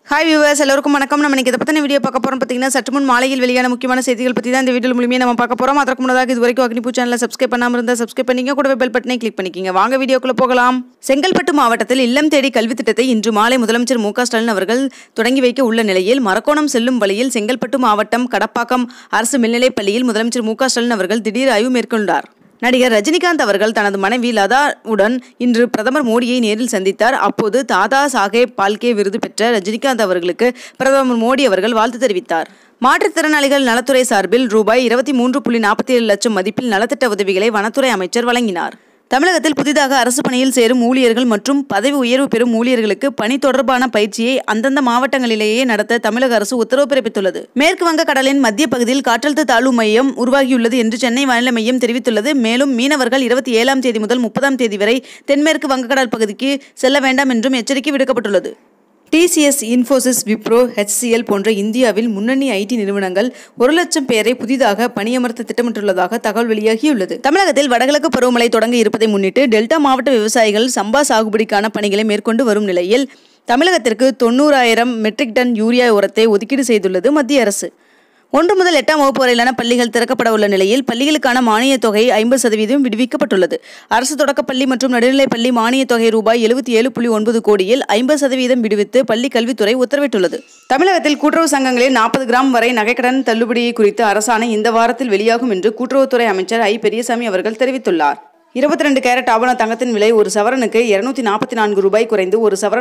Hi viewers, எல்லாருக்கும் வணக்கம். நம்ம இன்னைக்கு இத பத்தின வீடியோ பார்க்க போறோம். பாத்தீங்கன்னா சற்று முன் மாலையில் வெளியான முக்கியமான செய்திகள் பத்தி தான் இந்த வீடியோல முழுமையா நம்ம பார்க்க போறோம். அதற்கு முன்னதாக இதுவரைக்கும் அக்னிபூ சேனலை சப்ஸ்கிரைப் பண்ணாம இருந்தா சப்ஸ்கிரைப் பண்ணீங்க, கூடவே பெல் பட்டனை கிளிக் பண்ணிக்கங்க. வாங்க வீடியோக்குள்ள போகலாம். செங்கல்பட்டு மாவட்டத்தில் இல்லம் தேடி கல்வி திட்டத்தை இன்று மாலை முதலமைச்சர் ஸ்டாலின் அவர்கள் தொடங்கி வைக்க உள்ள நிலையில் மரக்கோணம் செல்லும் வழியில் செங்கல்பட்டு மாவட்டம் கடப்பாக்கம் அரசு மேல்நிலைப் பள்ளியில் முதலமைச்சர் ஸ்டாலின் அவர்கள் திடீர் ஆய்வு மேற்கொண்டார். நடிகர் ரஜினிகாந்த் அவர்கள் தனது மனைவி லதாவுடன் இன்று பிரதமர் மோடியை நேரில் சந்தித்தார். அப்போது தாதா சாஹேப் பால்கே விருது பெற்ற ரஜினிகாந்த் அவர்களுக்கு பிரதமர் மோடி அவர்கள் வாழ்த்து தெரிவித்தார். மாற்றுத்திறனாளிகள் நலத்துறை சார்பில் ரூபாய் 23.47 லட்சம் மதிப்பில் நலத்திட்ட உதவிகளை வனத்துறை அமைச்சர் வழங்கினார். தமிழகத்தில் புதிதாக அரசு பணியில் சேரும் ஊழியர்கள் மற்றும் பதவி உயர்வு பெறும் ஊழியர்களுக்கு பணி தொடர்பான பயிற்சியை அந்தந்த மாவட்டங்களிலேயே நடத்த தமிழக அரசு உத்தரவு பிறப்பித்துள்ளது. மேற்கு வங்க கடலின் மத்திய பகுதியில் காற்றழுத்த தாழ்வு மையம் உருவாகியுள்ளது என்று சென்னை வானிலை மையம் தெரிவித்துள்ளது. மேலும் மீனவர்கள் 27ஆம் தேதி முதல் 30ஆம் தேதி வரை தென்மேற்கு வங்கக்கடல் பகுதிக்கு செல்ல வேண்டாம் என்றும் எச்சரிக்கை விடுக்கப்பட்டுள்ளது. TCS, இன்ஃபோசிஸ், விப்ரோ, HCL போன்ற இந்தியாவில் முன்னணி IT நிறுவனங்கள் 1 லட்சம் பேரை புதிதாக பணியமர்த்த திட்டமிட்டுள்ளதாக தகவல் வெளியாகியுள்ளது. தமிழகத்தில் வடகிழக்கு பருவமழை தொடங்க இருப்பதை முன்னிட்டு டெல்டா மாவட்ட விவசாயிகள் சம்பா சாகுபடிக்கான பணிகளை மேற்கொண்டு வரும் நிலையில் தமிழகத்திற்கு 90,000 மெட்ரிக் டன் யூரியா உரத்தை ஒதுக்கீடு செய்துள்ளது மத்திய அரசு. 1 முதல் 8ஆம் வகுப்பு வரையிலான பள்ளிகள் திறக்கப்பட உள்ள நிலையில் பள்ளிகளுக்கான மானியத் தொகை 50% விடுவிக்கப்பட்டுள்ளது. அரசு தொடக்கப்பள்ளி மற்றும் நடுநிலைப் பள்ளி மானியத் தொகை ரூபாய் 77.9 கோடியில் 50% விடுவித்து பள்ளி கல்வித்துறை உத்தரவிட்டுள்ளது. தமிழகத்தில் கூட்டுறவு சங்கங்களில் 40 கிராம் வரை நகைக்கடன் தள்ளுபடி குறித்து அரசாணை இந்த வாரத்தில் வெளியாகும் என்று கூட்டுறவுத்துறை அமைச்சர் பெரியசாமி அவர்கள் தெரிவித்துள்ளார். 22 கேரட் ஆபண தங்கத்தின் விலை ஒரு சவரனுக்கு 244 ரூபாய் குறைந்து ஒரு சவரன்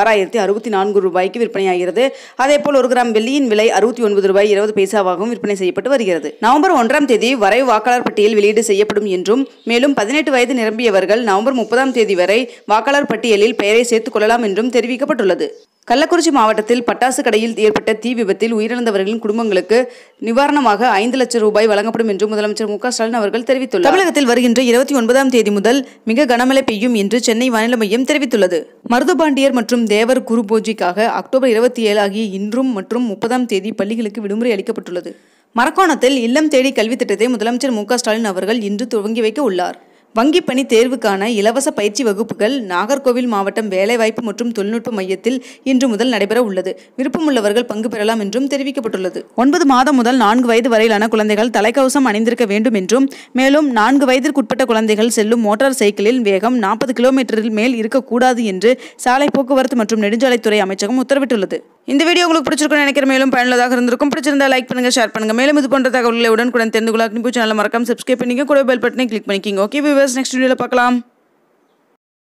36,064 ரூபாய்க்கு விற்பனையாகிறது. அதேபோல் 1 கிராம் வெள்ளியின் விலை 69 ரூபாய் 20 பைசாவாகவும் விற்பனை செய்யப்பட்டு வருகிறது. நவம்பர் 1ஆம் தேதி வரைவு வாக்காளர் பட்டியல் வெளியீடு செய்யப்படும் என்றும் மேலும் 18 வயது நிரம்பியவர்கள் நவம்பர் 30ஆம் தேதி வரை வாக்காளர் பட்டியலில் பெயரை சேர்த்துக் கொள்ளலாம் என்றும் தெரிவிக்கப்பட்டுள்ளது. கள்ளக்குறிச்சி மாவட்டத்தில் பட்டாசு கடையில் ஏற்பட்ட தீ விபத்தில் உயிரிழந்தவர்களின் குடும்பங்களுக்கு நிவாரணமாக 5 லட்சம் ரூபாய் வழங்கப்படும் என்று முதலமைச்சர் ஸ்டாலின் அவர்கள் தெரிவித்துள்ளார். தமிழகத்தில் வருகின்ற 29ஆம் தேதி முதல் மிக கனமழை பெய்யும் என்று சென்னை வானிலை மையம் தெரிவித்துள்ளது. மருதுபாண்டியர் மற்றும் தேவர் குரு பூஜைக்காக அக்டோபர் 27 ஆகிய இன்றும் மற்றும் 30ஆம் தேதி பள்ளிகளுக்கு விடுமுறை அளிக்கப்பட்டுள்ளது. மரக்கோணத்தில் இல்லம் தேடி கல்வி திட்டத்தை முதலமைச்சர் ஸ்டாலின் அவர்கள் இன்று துவங்கி வைக்க உள்ளார். வங்கிப் பணி தேர்வுக்கான இலவச பயிற்சி வகுப்புகள் நாகர்கோவில் மாவட்டம் வேலைவாய்ப்பு மற்றும் தொழில்நுட்ப மையத்தில் இன்று முதல் நடைபெற உள்ளது. விருப்பமுள்ளவர்கள் பங்கு பெறலாம் என்றும் தெரிவிக்கப்பட்டுள்ளது. 9 மாதம் முதல் 4 வயது வரையிலான குழந்தைகள் தலைக்கவசம் அணிந்திருக்க வேண்டும் என்றும் மேலும் 4 வயதிற்குட்பட்ட குழந்தைகள் செல்லும் மோட்டார் சைக்கிளில் வேகம் 40 கிலோமீட்டரில் மேல் இருக்கக்கூடாது என்று சாலை போக்குவரத்து மற்றும் நெடுஞ்சாலைத்துறை அமைச்சகம் உத்தரவிட்டுள்ளது. இந்த வீடியோ உங்களுக்கு பிடிச்சிருக்கும்னு நினைக்கிறேன். மேலும் பயனுள்ளதாக இருந்திருக்கும். பிடிச்சிருந்தா லைக் பண்ணுங்க, ஷேர் பண்ணுங்க. மேலும் இது போன்ற தகவல்களை உடனுக்குடன் தெரிந்து கொள்ள அக்னிபூ சேனலை மறக்காம சப்ஸ்கிரைப் பண்ணிக்க, கூட பெல் பட்டனை கிளிக் பண்ணிக்கோங்க. ஓகே வியூவர்ஸ், நெக்ஸ்ட் வீடியோல பார்க்கலாம்.